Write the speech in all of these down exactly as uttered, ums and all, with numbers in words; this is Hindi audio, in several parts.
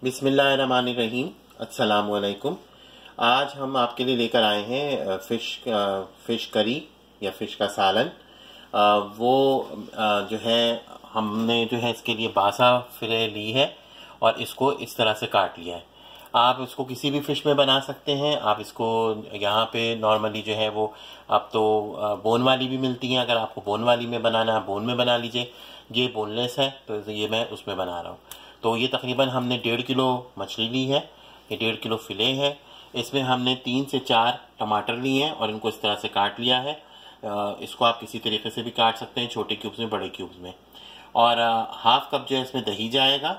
बिस्मिल्लाहिर्रहमानिर्रहीम। अस्सलाम वालेकुम। आज हम आपके लिए लेकर आए हैं फ़िश फ़िश करी या फ़िश का सालन। वो जो है हमने जो है इसके लिए बासा फिले ली है और इसको इस तरह से काट लिया है। आप इसको किसी भी फ़िश में बना सकते हैं। आप इसको यहाँ पे नॉर्मली जो है वो अब तो बोन वाली भी मिलती हैं। अगर आपको बोन वाली में बनाना है बोन में बना लीजिए। ये बोनलेस है तो ये मैं उसमें बना रहा हूँ। तो ये तकरीबन हमने डेढ़ किलो मछली ली है। ये डेढ़ किलो फिले है। इसमें हमने तीन से चार टमाटर लिए हैं और इनको इस तरह से काट लिया है। इसको आप किसी तरीके से भी काट सकते हैं, छोटे क्यूब्स में, बड़े क्यूब्स में। और हाफ कप जो है इसमें दही जाएगा।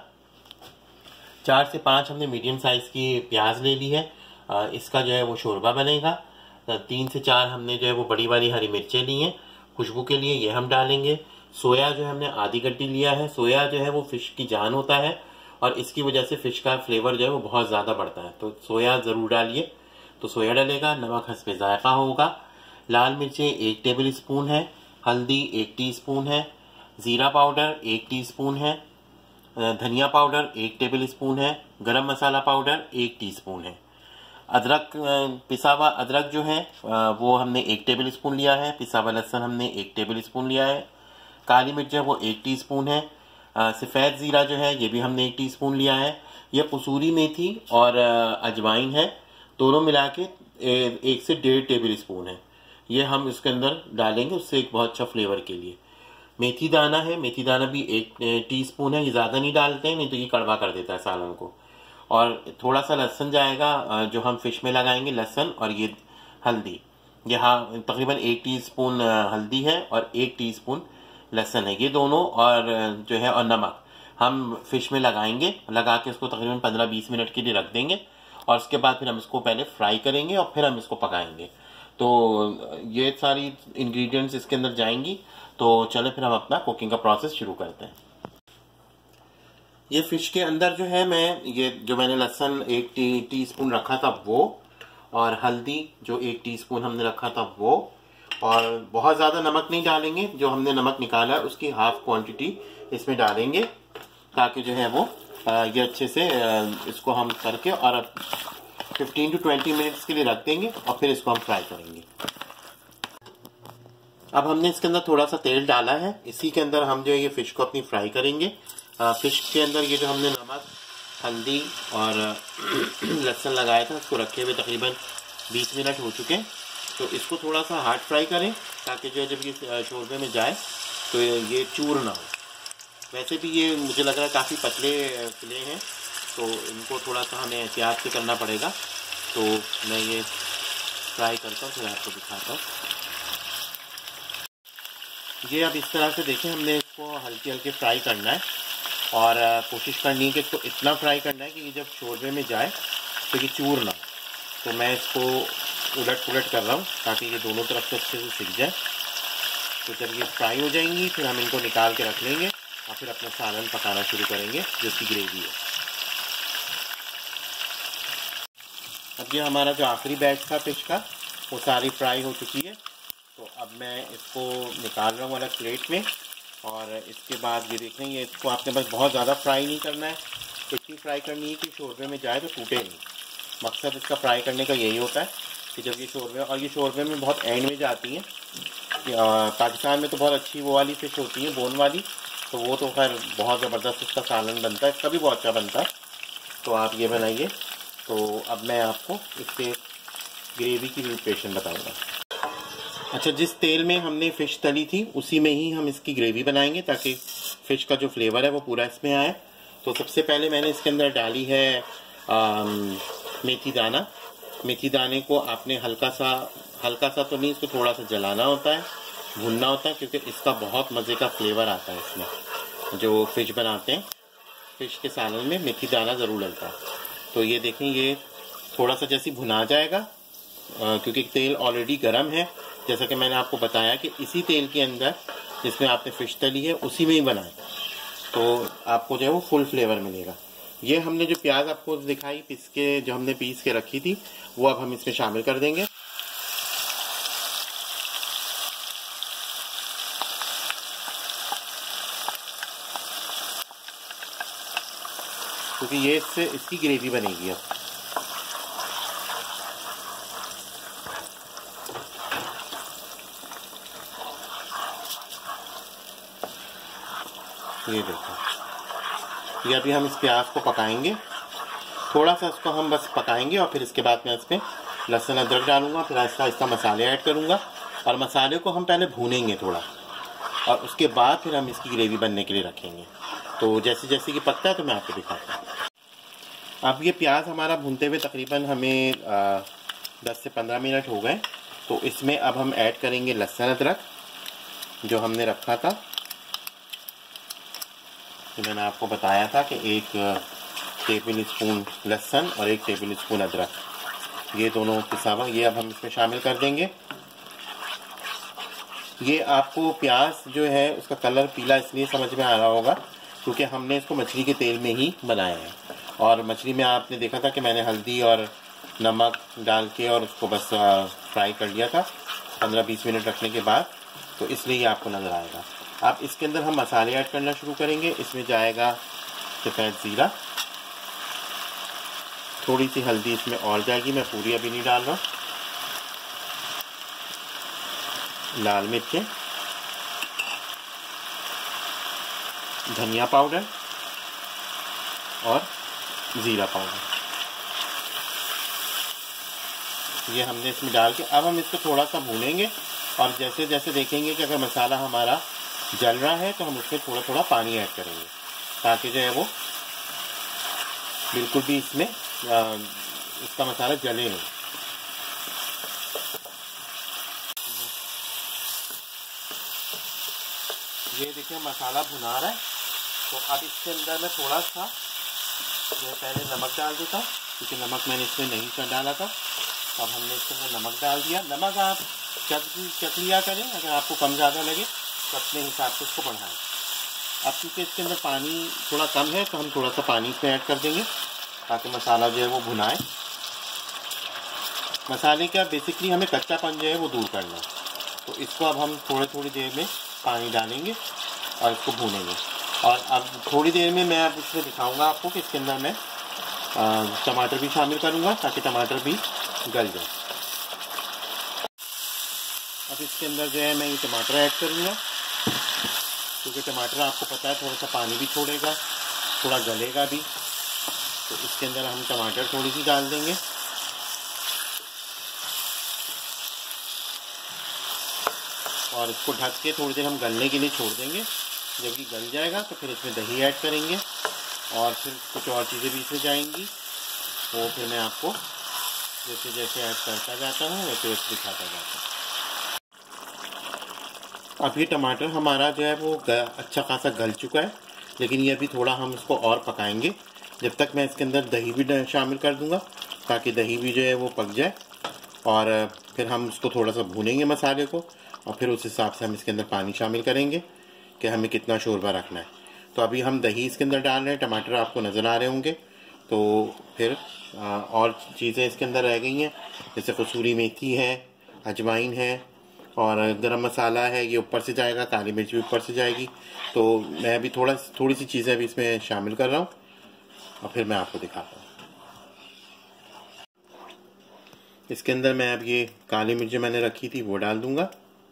चार से पाँच हमने मीडियम साइज़ की प्याज ले ली है। इसका जो है वो शोरबा बनेगा। तीन से चार हमने जो है वो बड़ी वाली हरी मिर्चें ली हैं खुशबू के लिए, ये हम डालेंगे। सोया जो है हमने आधी गड्डी लिया है। सोया जो है वो फ़िश की जान होता है और इसकी वजह से फ़िश का फ्लेवर जो है वो बहुत ज़्यादा बढ़ता है, तो सोया ज़रूर डालिए। तो सोया डलेगा। नमक हस्बे ज़ायक़ा होगा। लाल मिर्चें एक टेबल स्पून है। हल्दी एक टीस्पून है। ज़ीरा पाउडर एक टीस्पून है। धनिया पाउडर एक टेबल स्पून है। गरम मसाला पाउडर एक टीस्पून है। अदरक पिसा हुआ अदरक जो है वो हमने एक टेबल स्पून लिया है। पिसा हुआ लहसुन हमने एक टेबल स्पून लिया है। काली मिर्च है वो एक टीस्पून है। सफ़ेद ज़ीरा जो है ये भी हमने एक टीस्पून लिया है। ये कसूरी मेथी और अजवाइन है, दोनों मिला के एक से डेढ़ टेबल स्पून है। ये हम इसके अंदर डालेंगे उससे एक बहुत अच्छा फ्लेवर के लिए। मेथी दाना है, मेथी दाना भी एक टीस्पून है। ये ज़्यादा नहीं डालते हैं, नहीं तो ये कड़वा कर देता है सालन को। और थोड़ा सा लहसुन जाएगा जो हम फिश में लगाएंगे, लहसुन। और ये हल्दी, यहाँ तकरीबन एक टीस्पून हल्दी है और एक टीस्पून लहसुन है, ये दोनों। और जो है और नमक हम फिश में लगाएंगे। लगा के उसको तकरीबन पंद्रह बीस मिनट के लिए रख देंगे और उसके बाद फिर हम इसको पहले फ्राई करेंगे और फिर हम इसको पकाएंगे। तो ये सारी इंग्रेडिएंट्स इसके अंदर जाएंगी। तो चले फिर हम अपना कुकिंग का प्रोसेस शुरू करते हैं। ये फिश के अंदर जो है मैं ये जो मैंने लहसुन एक टी टी स्पून रखा था वो, और हल्दी जो एक टीस्पून हमने रखा था वो, और बहुत ज़्यादा नमक नहीं डालेंगे। जो हमने नमक निकाला है उसकी हाफ क्वांटिटी इसमें डालेंगे ताकि जो है वो ये अच्छे से इसको हम करके और फिफ्टीन टू ट्वेंटी मिनट्स के लिए रख देंगे और फिर इसको हम फ्राई करेंगे। अब हमने इसके अंदर थोड़ा सा तेल डाला है। इसी के अंदर हम जो है ये फ़िश को अपनी फ्राई करेंगे। फ़िश के अंदर ये जो हमने नमक, हल्दी और लहसुन लगाया था उसको रखे हुए तकरीबन बीस मिनट हो चुके हैं। तो इसको थोड़ा सा हार्ड फ्राई करें ताकि जो है जब ये शोरबे में जाए तो ये चूर ना हो। वैसे भी ये मुझे लग रहा है काफ़ी पतले फिले हैं, तो इनको थोड़ा सा हमें एहतियात से करना पड़ेगा। तो मैं ये फ्राई करता हूँ फिर आपको दिखाता हूँ। ये अब इस तरह से देखें, हमने इसको हल्की हल्की फ्राई करना है और कोशिश करनी है कि इसको इतना फ्राई करना है कि ये जब शोरबे में जाए तो ये चूर ना हो। तो मैं इसको उलट पुलट कर रहा हूँ ताकि ये दोनों तरफ से अच्छे से सीख जाए। तो जब ये फ्राई हो जाएंगी फिर हम इनको निकाल के रख लेंगे और फिर अपना सालन पकाना शुरू करेंगे जिसकी ग्रेवी है। अब ये हमारा जो आखिरी बैच था फिश का वो सारी फ्राई हो चुकी है। तो अब मैं इसको निकाल रहा हूँ अलग प्लेट में। और इसके बाद ये देख लेंगे, इसको आपने बस बहुत ज़्यादा फ्राई नहीं करना है, इतनी फ्राई करनी है कि शोरबे में जाए तो टूटे नहीं। मकसद इसका फ्राई करने का यही होता है कि जब ये शोरबे, और ये शोरबे में बहुत एंड में जाती हैं। पाकिस्तान में तो बहुत अच्छी वो वाली फ़िश होती है, बोन वाली, तो वो तो खैर बहुत ज़बरदस्त इसका सालन बनता है, इसका भी बहुत अच्छा बनता है। तो आप ये बनाइए। तो अब मैं आपको इसके ग्रेवी की प्रिपरेशन बताऊँगा। अच्छा, जिस तेल में हमने फ़िश तली थी उसी में ही हम इसकी ग्रेवी बनाएंगे ताकि फ़िश का जो फ्लेवर है वो पूरा इसमें आए। तो सबसे पहले मैंने इसके अंदर डाली है आ, मेथी दाना। मेथी दाने को आपने हल्का सा हल्का सा तो नहीं, इसको थोड़ा सा जलाना होता है, भूनना होता है, क्योंकि इसका बहुत मज़े का फ्लेवर आता है इसमें। जो फ़िश बनाते हैं फ़िश के सालन में मेथी दाना ज़रूर डलता है। तो ये देखें, ये थोड़ा सा जैसे भुना जाएगा आ, क्योंकि तेल ऑलरेडी गर्म है। जैसा कि मैंने आपको बताया कि इसी तेल के अंदर जिसमें आपने फ़िश तली है उसी में ही बनाएं, तो आपको जो है वो फुल फ्लेवर मिलेगा। ये हमने जो प्याज आपको दिखाई पीस के, जो हमने पीस के रखी थी, वो अब हम इसमें शामिल कर देंगे। क्योंकि ये इससे इसकी ग्रेवी बनेगी अब। ये देखो, ये अभी हम इस प्याज को पकाएंगे, थोड़ा सा इसको हम बस पकाएंगे और फिर इसके बाद मैं इसमें लहसुन अदरक डालूंगा, फिर आहिस्ता आहिस्ता मसाले ऐड करूंगा और मसाले को हम पहले भूनेंगे थोड़ा, और उसके बाद फिर हम इसकी ग्रेवी बनने के लिए रखेंगे। तो जैसे जैसे कि पकता है तो मैं आपको दिखाता हूँ। अब ये प्याज हमारा भूनते हुए तकरीबन हमें आ, दस से पंद्रह मिनट हो गए। तो इसमें अब हम ऐड करेंगे लहसुन अदरक जो हमने रखा था। तो मैंने आपको बताया था कि एक टेबल स्पून लहसुन और एक टेबल स्पून अदरक, ये दोनों पिसा हुआ, ये अब हम इसमें शामिल कर देंगे। ये आपको प्याज जो है उसका कलर पीला इसलिए समझ में आ रहा होगा क्योंकि हमने इसको मछली के तेल में ही बनाया है, और मछली में आपने देखा था कि मैंने हल्दी और नमक डाल के और उसको बस फ्राई कर लिया था पंद्रह बीस मिनट रखने के बाद, तो इसलिए ये आपको नज़र आएगा। अब इसके अंदर हम मसाले ऐड करना शुरू करेंगे। इसमें जाएगा सफ़ेद ज़ीरा, थोड़ी सी हल्दी इसमें और जाएगी, मैं पूरी अभी नहीं डाल रहा, लाल मिर्चें, धनिया पाउडर और ज़ीरा पाउडर, ये हमने इसमें डाल के अब हम इसको थोड़ा सा भूनेंगे। और जैसे जैसे देखेंगे कि अगर मसाला हमारा जल रहा है तो हम उसमें थोड़ा थोड़ा पानी ऐड करेंगे ताकि जो है वो बिल्कुल भी इसमें आ, इसका मसाला जले नहीं। ये देखिए मसाला भुना रहा है, तो अब इसके अंदर मैं थोड़ा सा जो है पहले नमक डाल देता हूँ क्योंकि नमक मैंने इसमें नहीं डाला था। अब हमने इसके अंदर नमक डाल दिया। नमक आप चख चख लिया करें, अगर आपको कम ज़्यादा लगे तो अपने हिसाब से इसको बढ़ाएं। अब क्योंकि इसके अंदर पानी थोड़ा कम है तो हम थोड़ा सा पानी इसमें ऐड कर देंगे ताकि मसाला जो है वो भुनाए। मसाले का बेसिकली हमें कच्चापन जो है वो दूर करना है, तो इसको अब हम थोड़ी थोड़ी देर में पानी डालेंगे और इसको भूनेंगे। और अब थोड़ी देर में मैं अब इसमें दिखाऊंगा आपको कि इसके अंदर मैं टमाटर भी शामिल करूंगा ताकि टमाटर भी गल जाए। अब इसके अंदर जो है मैं ये टमाटर ऐड करूंगा क्योंकि टमाटर आपको पता है थोड़ा सा पानी भी छोड़ेगा, थोड़ा गलेगा भी, तो इसके अंदर हम टमाटर थोड़ी सी डाल देंगे। और इसको ढक के थोड़ी देर हम गलने के लिए छोड़ देंगे। जब ये गल जाएगा तो फिर इसमें दही ऐड करेंगे और फिर कुछ और चीज़ें भी इसमें जाएंगी, वो फिर मैं आपको जैसे जैसे ऐड करता जाता हूँ वैसे वैसे दिखाता जाता हूँ। अब ये टमाटर हमारा जो है वो अच्छा खासा गल चुका है, लेकिन ये अभी थोड़ा हम इसको और पकाएंगे जब तक मैं इसके अंदर दही भी शामिल कर दूंगा ताकि दही भी जो है वो पक जाए। और फिर हम उसको थोड़ा सा भूनेंगे मसाले को और फिर उस हिसाब से हम इसके अंदर पानी शामिल करेंगे कि हमें कितना शोरबा रखना है। तो अभी हम दही इसके अंदर डाल रहे हैं, टमाटर आपको नज़र आ रहे होंगे। तो फिर आ, और चीज़ें इसके अंदर रह गई हैं, जैसे कसूरी मेथी है, अजवाइन है और गरम मसाला है, ये ऊपर से जाएगा, काली मिर्च भी ऊपर से जाएगी। तो मैं अभी थोड़ा थोड़ी सी चीज़ें अभी इसमें शामिल कर रहा हूँ और फिर मैं आपको दिखाता हूँ। इसके अंदर मैं अब ये काली मिर्च मैंने रखी थी वो डाल दूंगा,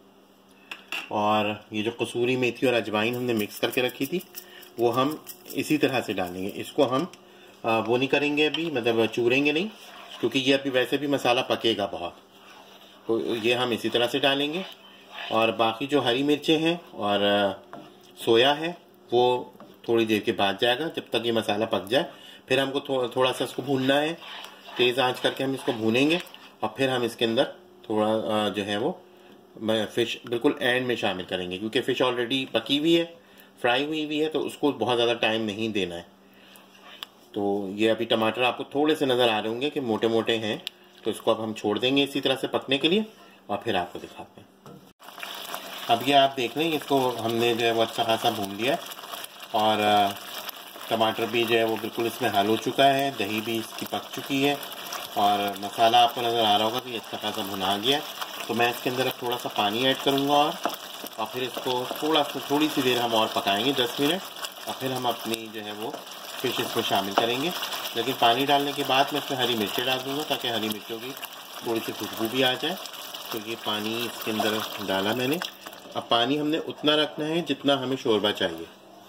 और ये जो कसूरी मेथी और अजवाइन हमने मिक्स करके रखी थी वो हम इसी तरह से डालेंगे। इसको हम वो नहीं करेंगे अभी, मतलब चूरेंगे नहीं, क्योंकि ये अभी वैसे भी मसाला पकेगा बहुत, तो ये हम इसी तरह से डालेंगे। और बाकी जो हरी मिर्चें हैं और सोया है वो थोड़ी देर के बाद जाएगा, जब तक ये मसाला पक जाए। फिर हमको थो, थोड़ा सा इसको भूनना है, तेज़ आंच करके हम इसको भूनेंगे और फिर हम इसके अंदर थोड़ा जो है वो फ़िश बिल्कुल एंड में शामिल करेंगे, क्योंकि फ़िश ऑलरेडी पकी हुई है, फ्राई हुई हुई है, तो उसको बहुत ज़्यादा टाइम नहीं देना है। तो ये अभी टमाटर आपको थोड़े से नज़र आ रहे होंगे कि मोटे मोटे हैं, तो इसको अब हम छोड़ देंगे इसी तरह से पकने के लिए और फिर आपको दिखाते हैं। अब ये आप देख लें, इसको हमने जो है वो अच्छा खासा भून लिया है और टमाटर भी जो है वो बिल्कुल इसमें हल हो चुका है, दही भी इसकी पक चुकी है और मसाला आपको नज़र आ रहा होगा कि अच्छा खासा भुना गया है। तो मैं इसके अंदर थोड़ा सा पानी ऐड करूँगा और और फिर इसको थोड़ा सा थोड़ी सी देर हम और पकाएंगे, दस मिनट, और फिर हम अपनी जो है वो फिश इसमें शामिल करेंगे। लेकिन पानी डालने के बाद मैं इसमें हरी मिर्चें डाल दूँगा ताकि हरी मिर्चों की थोड़ी सी खुशबू भी आ जाए। तो ये पानी इसके अंदर डाला मैंने। अब पानी हमने उतना रखना है जितना हमें शोरबा चाहिए,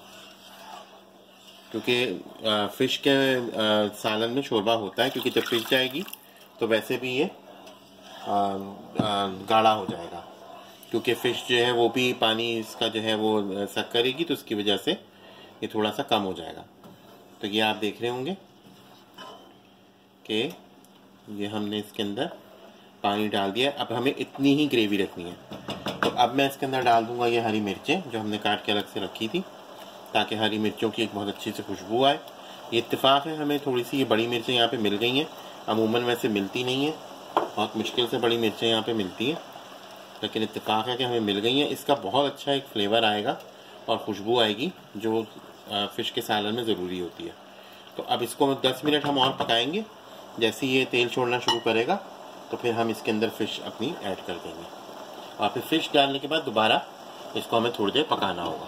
क्योंकि फ़िश के आ, सालन में शोरबा होता है, क्योंकि जब फिश जाएगी तो वैसे भी ये आ, आ, गाढ़ा हो जाएगा, क्योंकि फ़िश जो है वो भी पानी इसका जो है वो सक करेगी, तो उसकी वजह से ये थोड़ा सा कम हो जाएगा। तो ये आप देख रहे होंगे कि ये हमने इसके अंदर पानी डाल दिया। अब हमें इतनी ही ग्रेवी रखनी है। तो अब मैं इसके अंदर डाल दूंगा ये हरी मिर्चें जो हमने काट के अलग से रखी थी, ताकि हरी मिर्चों की एक बहुत अच्छी सी खुशबू आए। ये इत्तेफाक है, हमें थोड़ी सी ये बड़ी मिर्चें यहाँ पे मिल गई हैं। अमूमन वैसे मिलती नहीं है, बहुत मुश्किल से बड़ी मिर्चें यहाँ पे मिलती हैं, लेकिन इत्तेफाक है कि हमें मिल गई हैं। इसका बहुत अच्छा एक फ्लेवर आएगा और खुशबू आएगी जो फ़िश के सालन में ज़रूरी होती है। तो अब इसको दस मिनट हम और पकाएंगे। जैसे ये तेल छोड़ना शुरू करेगा तो फिर हम इसके अंदर फ़िश अपनी ऐड कर देंगे, और फिर फ़िश डालने के बाद दोबारा इसको हमें थोड़ी देर पकाना होगा।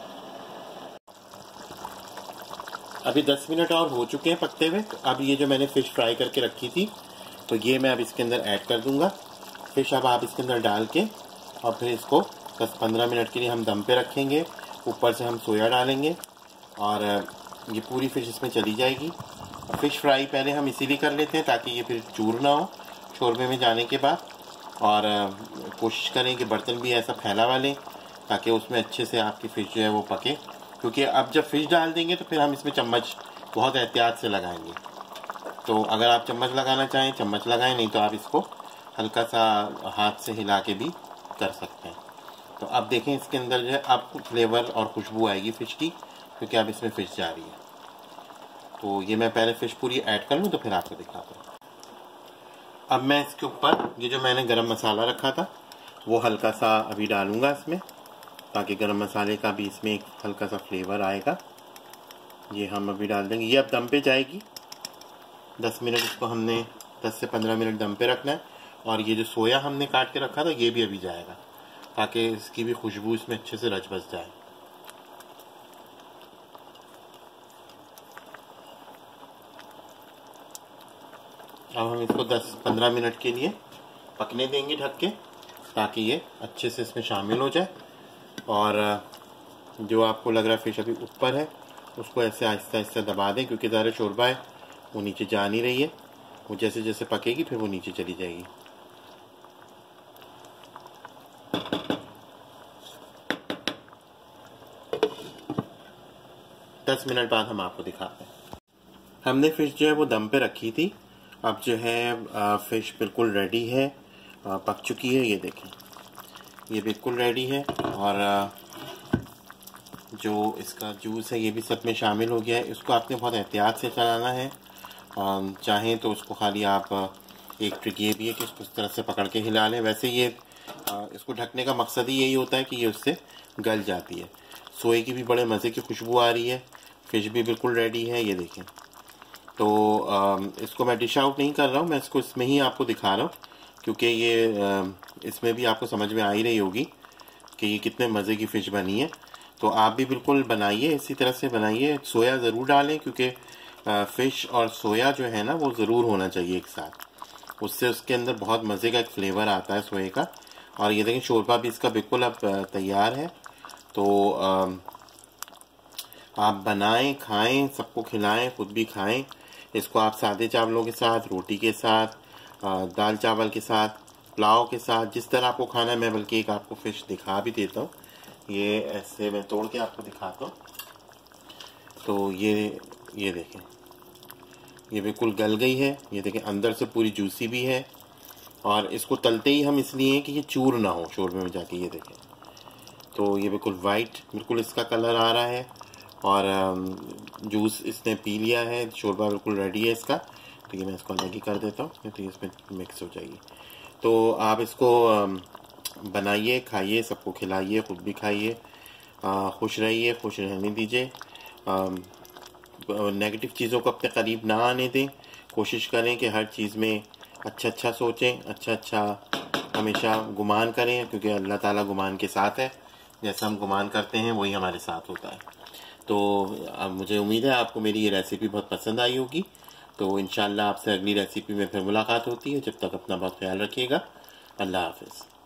अभी दस मिनट और हो चुके हैं पकते हुए। तो अब ये जो मैंने फ़िश फ्राई करके रखी थी, तो ये मैं अब इसके अंदर ऐड कर दूंगा। फ़िश अब आप इसके अंदर डाल के और फिर इसको दस पंद्रह मिनट के लिए हम दम पे रखेंगे। ऊपर से हम सोया डालेंगे और ये पूरी फ़िश इसमें चली जाएगी। फ़िश फ्राई पहले हम इसीलिए कर लेते हैं ताकि ये फिर चूर ना हो शोरबे में जाने के बाद, और कोशिश करें कि बर्तन भी ऐसा फैला हुआ लें ताकि उसमें अच्छे से आपकी फ़िश जो है वो पके। क्योंकि अब जब फ़िश डाल देंगे तो फिर हम इसमें चम्मच बहुत एहतियात से लगाएंगे। तो अगर आप चम्मच लगाना चाहें चम्मच लगाएं, नहीं तो आप इसको हल्का सा हाथ से हिला के भी कर सकते हैं। तो अब देखें इसके अंदर जो है आपको फ्लेवर और खुशबू आएगी फ़िश की, क्योंकि अब इसमें फ़िश जा रही है। तो ये मैं पहले फ़िश पूरी ऐड कर लूँ तो फिर आपको दिखाता हूँ। अब मैं इसके ऊपर ये जो मैंने गरम मसाला रखा था वो हल्का सा अभी डालूँगा इसमें, ताकि गरम मसाले का भी इसमें एक हल्का सा फ्लेवर आएगा। ये हम अभी डाल देंगे। ये अब दम पे जाएगी दस मिनट। इसको हमने दस से पंद्रह मिनट दम पे रखना है। और ये जो सोया हमने काट के रखा था ये भी अभी जाएगा, ताकि इसकी भी खुशबू इसमें अच्छे से रच बस जाए। अब हम इसको दस पंद्रह मिनट के लिए पकने देंगे ढक के, ताकि ये अच्छे से इसमें शामिल हो जाए। और जो आपको लग रहा है फ़िश अभी ऊपर है उसको ऐसे आहिस्ता आहिस्ता दबा दें, क्योंकि ज़्यादा शोरबा है वो नीचे जा नहीं रही है। वो जैसे जैसे पकेगी फिर वो नीचे चली जाएगी। दस मिनट बाद हम आपको दिखाते हैं। हमने फ़िश जो है वो दम पे रखी थी। अब जो है फ़िश बिल्कुल रेडी है, पक चुकी है। ये देखें ये बिल्कुल रेडी है, और जो इसका जूस है ये भी सब में शामिल हो गया है। इसको आपने बहुत एहतियात से चलाना है। चाहें तो उसको खाली आप एक ट्रिक ये भी है कि इसको इस तरह से पकड़ के हिला लें। वैसे ये इसको ढकने का मकसद ही यही होता है कि ये उससे गल जाती है। सोए की भी बड़े मज़े की खुशबू आ रही है। फ़िश भी बिल्कुल रेडी है, ये देखें। तो इसको मैं डिश आउट नहीं कर रहा हूँ, मैं इसको इसमें ही आपको दिखा रहा हूँ, क्योंकि ये इसमें भी आपको समझ में आ ही रही होगी कि ये कितने मज़े की फ़िश बनी है। तो आप भी बिल्कुल बनाइए, इसी तरह से बनाइए। सोया ज़रूर डालें, क्योंकि फ़िश और सोया जो है ना वो ज़रूर होना चाहिए एक साथ। उससे उसके अंदर बहुत मज़े का एक फ्लेवर आता है सोए का। और ये देखें शोरबा भी इसका बिल्कुल अब तैयार है। तो आप बनाएं, खाएं, सबको खिलाएं, खुद भी खाएं। इसको आप सादे चावलों के साथ, रोटी के साथ, दाल चावल के साथ, पुलाव के साथ, जिस तरह आपको खाना है। मैं बल्कि एक आपको फ़िश दिखा भी देता हूँ। ये ऐसे मैं तोड़ के आपको दिखाता हूँ। तो ये ये देखें ये बिल्कुल गल गई है। ये देखें अंदर से पूरी जूसी भी है। और इसको तलते ही हम इसलिए कि ये चूर ना हो शोरबे में जाके। ये देखें तो ये बिल्कुल वाइट बिल्कुल इसका कलर आ रहा है, और जूस इसने पी लिया है। शोरबा बिल्कुल रेडी है इसका। तो ये मैं इसको अलग ही कर देता हूँ, तो ये इसमें मिक्स हो जाएगी। तो आप इसको बनाइए, खाइए, सबको खिलाइए, खुद भी खाइए, खुश रहिए, खुश रहने दीजिए। नेगेटिव चीज़ों को अपने करीब ना आने दें। कोशिश करें कि हर चीज़ में अच्छा अच्छा सोचें, अच्छा अच्छा हमेशा गुमान करें, क्योंकि अल्लाह ताला गुमान के साथ है। जैसा हम गुमान करते हैं वही हमारे साथ होता है। तो अब मुझे उम्मीद है आपको मेरी ये रेसिपी बहुत पसंद आई होगी। तो इंशाल्लाह आपसे अगली रेसिपी में फिर मुलाकात होती है। जब तक अपना बहुत ख्याल रखिएगा। अल्लाह हाफ़िज़।